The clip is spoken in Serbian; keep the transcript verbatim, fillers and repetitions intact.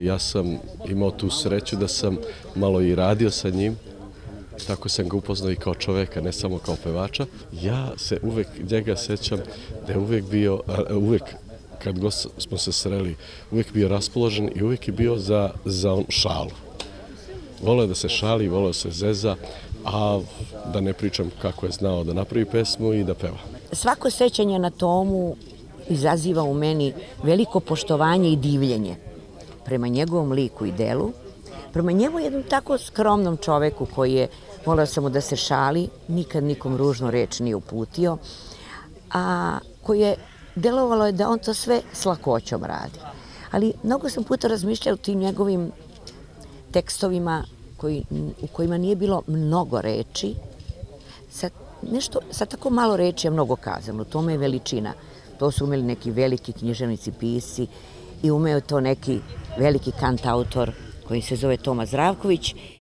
Ja sam imao tu sreću da sam malo i radio sa njim, tako sam ga upoznao i kao čoveka, ne samo kao pevača. Ja se uvek njega sećam da je uvek bio, uvek kad god smo se sreli, uvek bio raspoložen i uvek je bio za, za šalu. Voleo da se šali, voleo da se zeza, a da ne pričam kako je znao da napravi pesmu i da peva. Svako sećanje na Tomu izaziva u meni veliko poštovanje i divljenje prema njegovom liku i delu, prema njemu jednom tako skromnom čoveku koji je voleo samo da se šali, nikad nikom ružnu reč nije uputio, a koji je delovalo je da on to sve s lakoćom radi. Ali mnogo sam puta razmišljala o tim njegovim tekstovima koji, u kojima nije bilo mnogo reči, sa, nešto, sa tako malo reči je mnogo kazano, to me je veličina. To su umeli neki veliki književnici, pisci i umeo to neki veliki kantautor koji se zove Toma Zdravković.